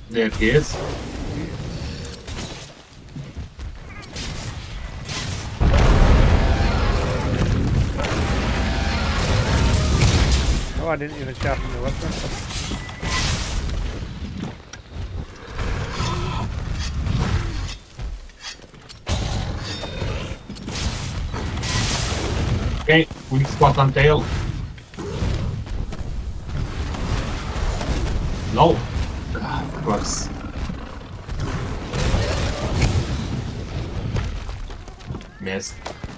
There he is. Oh, I didn't even sharpen the weapon. Okay, weak spot on tail. No. Of course. Missed.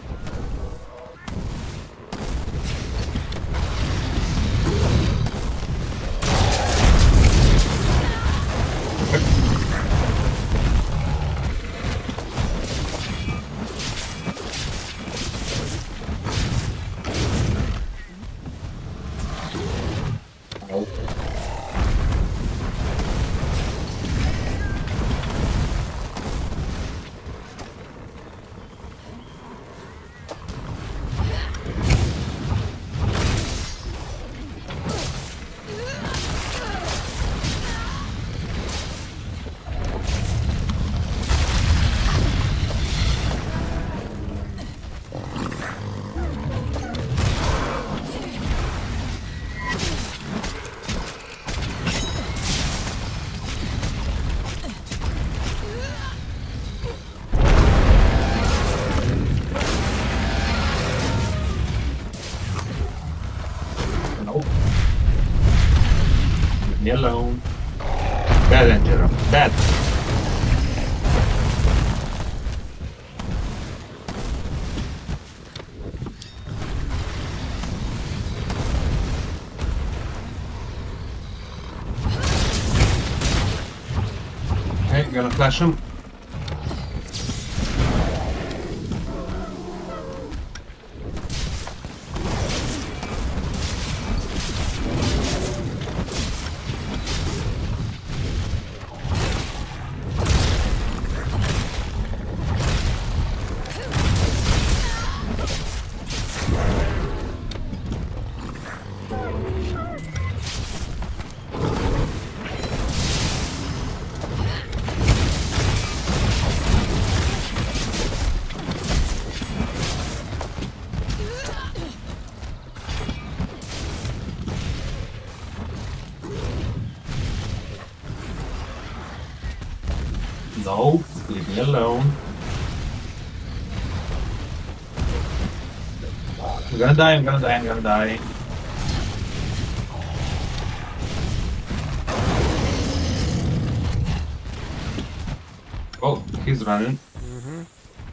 Leave me alone. Bad, Angelo. Bad. Okay, gonna flash him. No, leave me alone. I'm gonna die, I'm gonna die, I'm gonna die. Oh, he's running. Mm-hmm.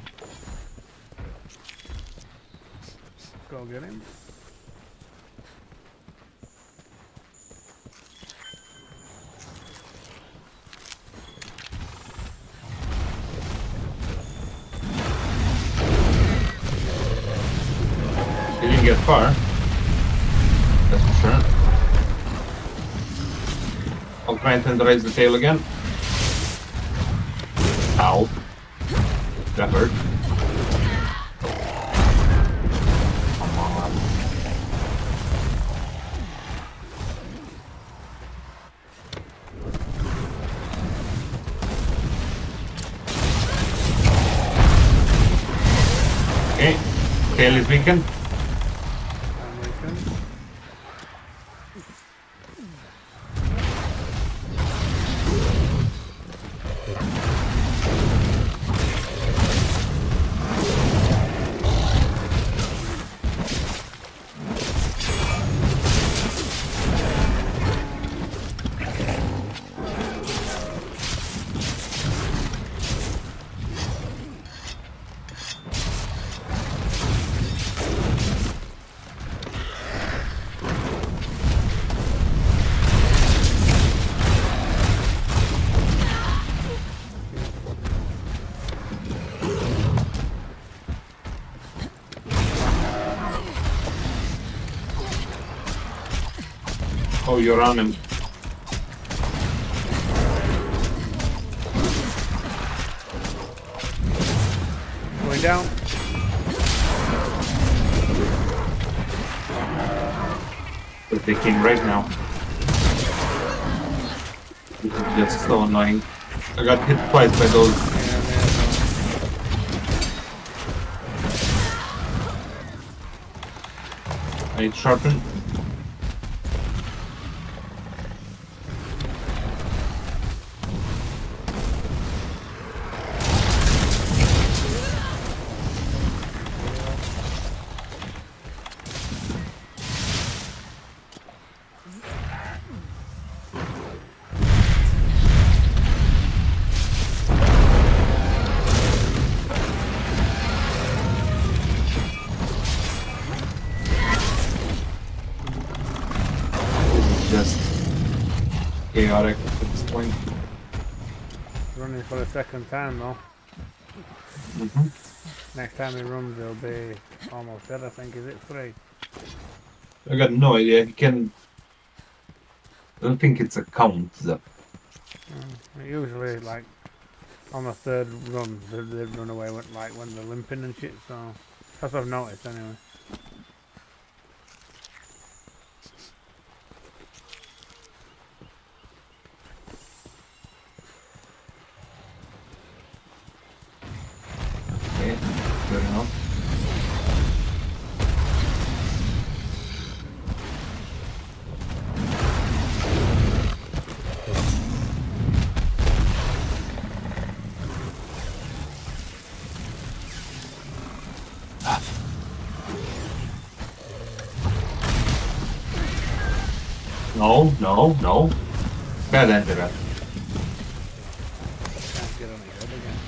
Go get him. He didn't get far. That's for sure. I'll try and tenderize the tail again. Ow. That hurt. Come on. Okay. Tail is weakened. I'm weakened. Oh, you're on him. Going down. We're taking right now. This is just so annoying. I got hit twice by those. Yeah, I need sharpen. Chaotic at this point. running for the second time though. Next time he runs, he'll be almost dead. I think. Is it 3? I got no idea. He can. I don't think it's a count though. Usually, like on the 3rd run, they run away with, like when they're limping and shit. So that's what I've noticed anyway. Okay, good enough. No, no, no. Bad enter that. Can't get on his head again.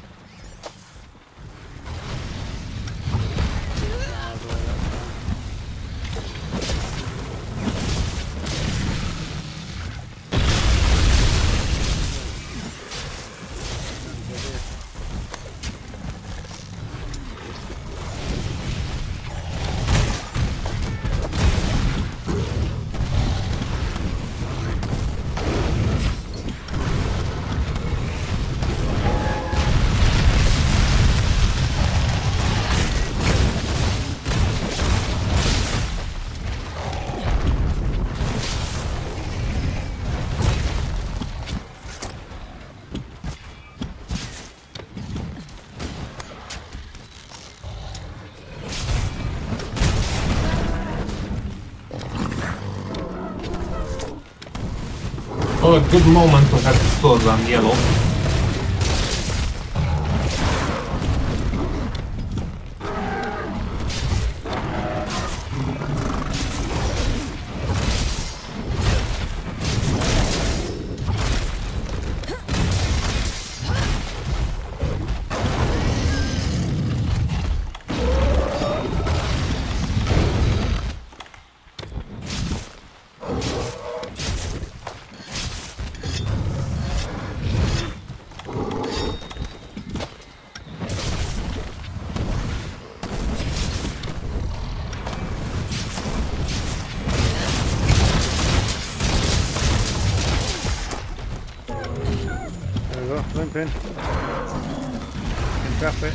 Oh, a good moment to have the swords on yellow. There we go, limping. Can trap it.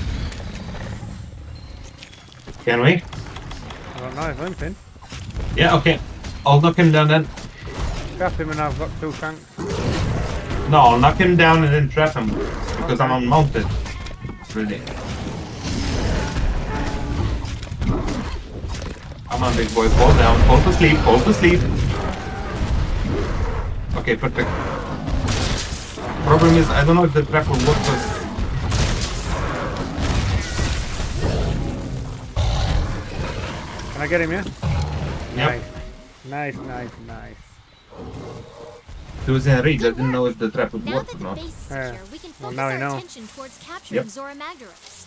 Can we? I don't know, he's limping. Yeah, okay. I'll knock him down then. Trap him and I've got 2 tanks. No, I'll knock him down and then trap him. Because I'm unmounted. Really. Come on, big boy. Fall down. Fall to sleep. Fall to sleep. Okay, perfect. Problem is, I don't know if the trap will work first. Can I get him, yeah? Yep. Nice, nice, nice. He was in rage. I didn't know if the trap would Now work that or the not. base is Yeah. secure, we can Well, focus now we our know. attention towards capturing Yep. Zora Magdaros.